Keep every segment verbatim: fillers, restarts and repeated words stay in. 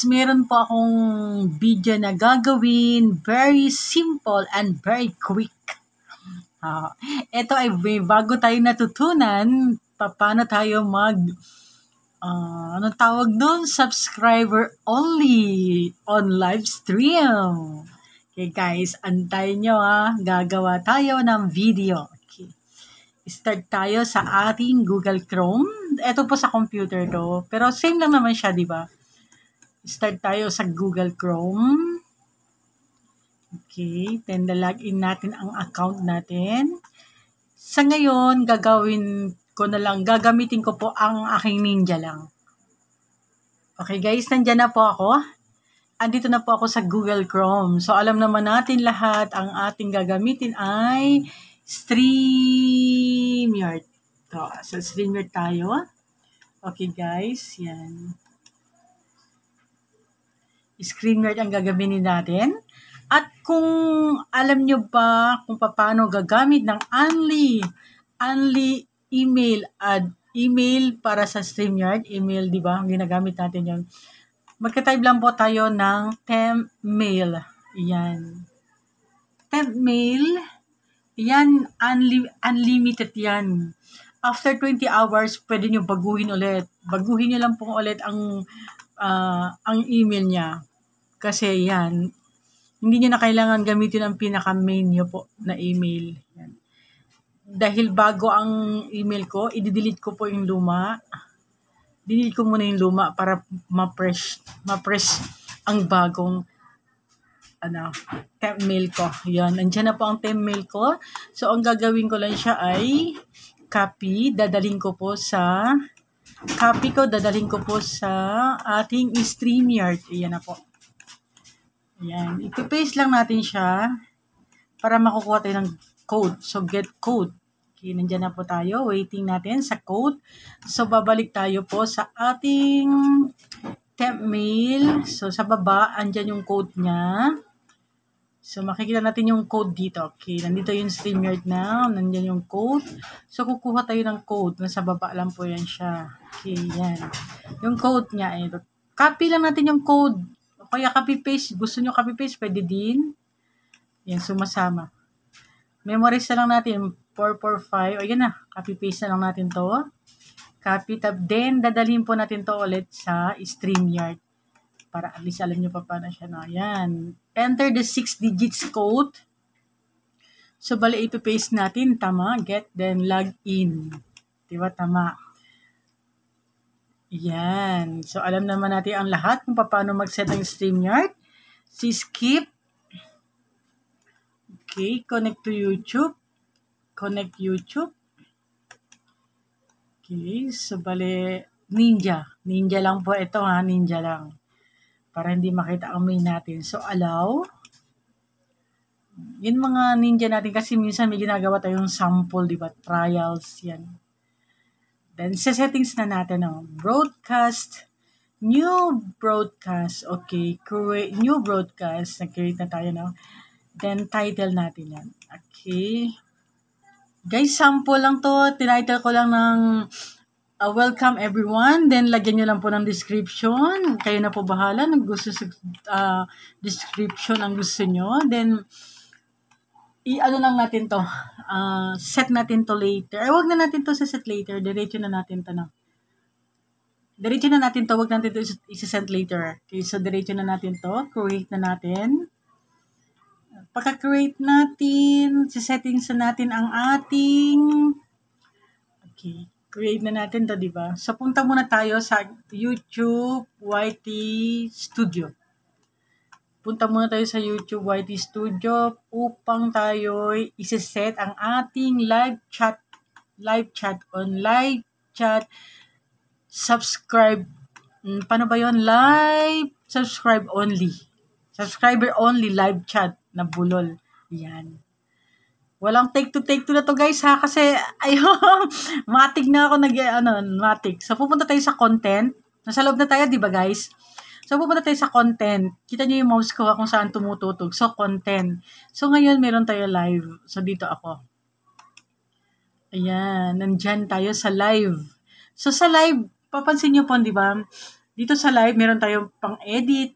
guys, meron po akong video na gagawin. Very simple and very quick. Uh, ito ay may bago tayo natutunan. Paano tayo mag, uh, anong tawag doon? Subscriber only on live stream. Okay guys, antayin nyo ha. Gagawa tayo ng video. Okay. Start tayo sa ating Google Chrome. Ito po sa computer to. Pero same lang naman siya, di ba? Start tayo sa Google Chrome. Okay. Then, login natin ang account natin. Sa ngayon, gagawin ko na lang, gagamitin ko po ang aking Ninja lang. Okay guys, nandyan na po ako. Andito na po ako sa Google Chrome. So, alam naman natin lahat, ang ating gagamitin ay StreamYard. So, so StreamYard tayo. Okay guys, yan. StreamYard ang gagamitin natin. At kung alam nyo ba kung paano gagamit ng only, only email ad email para sa StreamYard, email, di ba? Ginagamit natin yun. Magka-type lang po tayo ng temp mail. Yan. Temp mail. Yan, unli unlimited yan. After twenty hours, pwede nyo baguhin ulit. Baguhin nyo lang po ulit ang, uh, ang email niya. Kasi yan, hindi nyo na kailangan gamitin ang pinaka-main nyo po na email. Yan. Dahil bago ang email ko, i-delete ko po yung luma. Delete ko muna yung luma para ma-press, ma-press ang bagong ano, temp mail ko. Yan, nandiyan na po ang temp mail ko. So, ang gagawin ko lang siya ay copy. Dadaling ko po sa copy ko, dadaling ko po sa ating StreamYard. Ayan na po. Ayan. Ipipaste lang natin siya para makukuha tayo ng code. So, get code. Okay, nandiyan na po tayo. Waiting natin sa code. So, babalik tayo po sa ating temp mail. So, sa baba, andyan yung code niya. So, makikita natin yung code dito. Okay, nandito yung StreamYard na. Nandiyan yung code. So, kukuha tayo ng code. Nasa baba lang po yan siya. Okay, yan. Yung code niya. Eh, copy lang natin yung code. O kaya copy-paste. Gusto nyo copy-paste? Pwede din. Yan, sumasama. Memorize na lang natin. four four five. O, yan na. Copy-paste na lang natin to. Copy tab. Then, dadalhin po natin to ulit sa StreamYard. Para at least alam nyo pa paano siya. No? Yan. Enter the six digits code. So, bali ipipaste natin. Tama. Get, then log in. Diba? Tama. Yan. So, alam naman natin ang lahat kung paano mag-set ng StreamYard. Si skip. Okay. Connect to YouTube. Connect YouTube. Okay. So, bali Ninja. Ninja lang po ito ha. Ninja lang. Para hindi makita ang main natin. So, allow. Yun mga Ninja natin kasi minsan may ginagawa tayong sample, di ba? Trials, yan. Then, sa settings na natin, no? Broadcast. New broadcast. Okay. Create, new broadcast. Nag-create na tayo, no? Then, title natin yan. Okay. Guys, sample lang to. Tinitle ko lang ng Uh, welcome everyone. Then, lagyan nyo lang po ng description. Kayo na po bahala. Nang gusto sa uh, description ang gusto nyo. Then, i-ano lang natin to. Uh, set natin to later. Ay, wag na natin to sa set later. Diretso na natin to na. Diretso na natin to. Wag natin to isa-set later. Okay, so diretso na natin to. Create na natin. Pagka-create natin, sa settings na natin ang ating okay. Create na natin to, di ba? So, punta muna tayo sa YouTube Y T Studio. Punta muna tayo sa YouTube Y T Studio upang tayo isa-set ang ating live chat, live chat on live chat, subscribe, paano ba yun? Live, subscribe only. Subscriber only, live chat na bulol. Yan. Walang take to take to na to guys ha kasi ayun matik na ako nag ano matik. So pupunta tayo sa content. Nasa loob na tayo, di ba guys? So pupunta tayo sa content. Kita niyo yung mouse ko kung saan tumututog. So content. So ngayon meron tayo live. So dito ako. Ayan, nandiyan tayo sa live. So sa live, papansin niyo po, di ba? dito sa live, meron tayong pang-edit.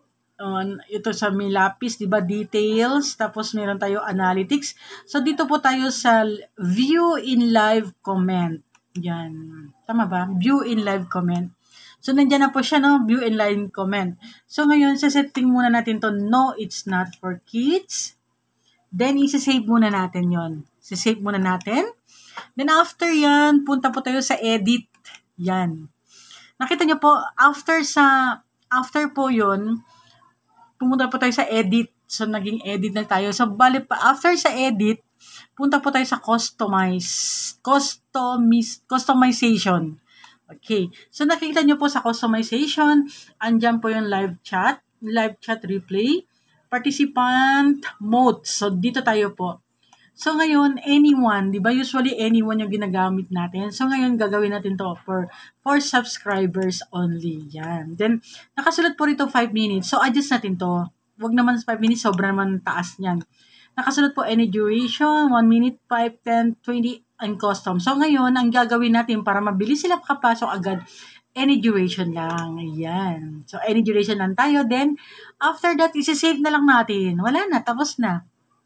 Uh, ito sa may lapis, di ba? Details. Tapos meron tayo analytics. So, dito po tayo sa view in live comment. Yan. Tama ba? View in live comment. So, nandyan na po siya, no? View in live comment. So, ngayon, sa setting muna natin to no, it's not for kids. Then, isa-save muna natin yon. Isa-save muna natin. Then, after yan, punta po tayo sa edit. Yan. Nakita nyo po, after sa, after po yon pumunta po tayo sa edit. So, naging edit na tayo. So, bali pa, after sa edit, punta po tayo sa customize. Customize, customization. Okay. So, nakita nyo po sa customization, andyan po yung live chat, live chat replay, participant mode. So, dito tayo po. So, ngayon, anyone, di ba? Usually, anyone yung ginagamit natin. So, ngayon, gagawin natin to for, for subscribers only. Yan. Then, nakasulat po rito five minutes. So, adjust natin to. Huwag naman five minutes, sobra naman taas niyan. Nakasulat po any duration, one minute, five, ten, twenty, and custom. So, ngayon, ang gagawin natin para mabilis sila makapasok agad, any duration lang. Ayan. So, any duration lang tayo. Then, after that, isi-save na lang natin. Wala na, tapos na.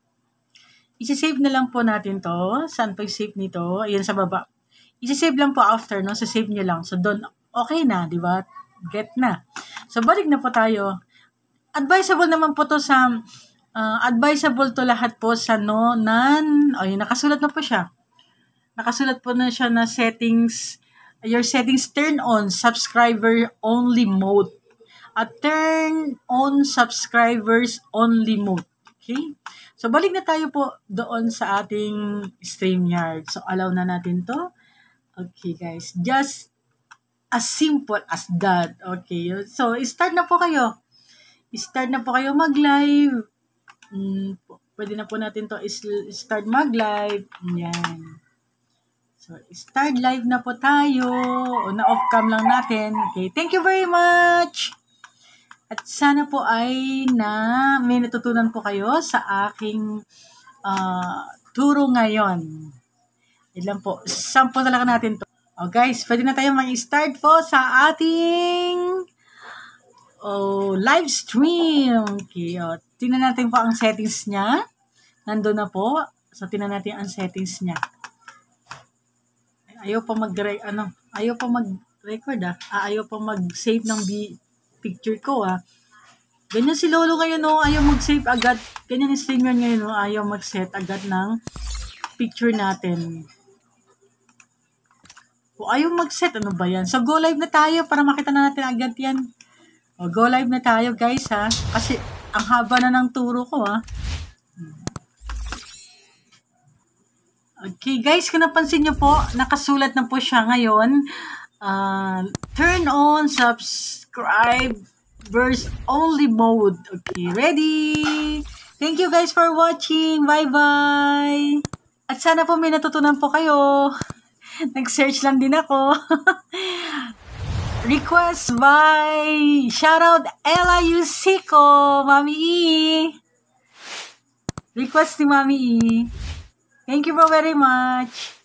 Isi-save na lang po natin to. Saan po yung save nito? Ayan sa baba. Isi-save lang po after, no? So, save nyo lang. So, doon, okay na, di ba? Get na. So, balik na po tayo. Advisable naman po to sa, uh, advisable to lahat po sa no, non, ayun, nakasulat na po siya. Nakasulat po na siya na settings, your settings turn on subscriber only mode. At turn on subscribers only mode. Okay? So, balik na tayo po doon sa ating StreamYard. So, allow na natin to. Okay, guys. Just as simple as that. Okay. So, start na po kayo. Start na po kayo mag-live. Hmm, pwede na po natin to start mag-live. Yan. So, start live na po tayo. O, na-off cam lang natin. Okay. Thank you very much. At sana po ay na may natutunan po kayo sa aking uh, turo ngayon. Yan lang po. Sample talaga natin to. Oh guys, pwede na tayo mag-start po sa ating oh, live stream. Okay, oh, tingnan natin po ang settings niya. Nandun na po. So, tingnan natin ang settings niya. Ayaw pa mag ano, ayaw pa mag-record ah. ah ayaw pa mag-save ng bi- picture ko ah. Ganyan si Lolo ngayon no, ayaw mag-save agad. Ganyan yung streamer ngayon no, ayaw mag-set agad ng picture natin. O ayaw mag-set, ano ba yan? So go live na tayo para makita na natin agad yan. O go live na tayo guys ha. Kasi ang haba na ng turo ko ha. Okay guys, kung napansin nyo po, nakasulat na po siya ngayon. Uh, turn on subscribers only mode. Okay, ready? Thank you guys for watching. Bye-bye. At sana po may natutunan po kayo. Nag-search lang din ako. Request by shoutout Ella Yusico, Mami E. Request ni Mami E. Thank you very much.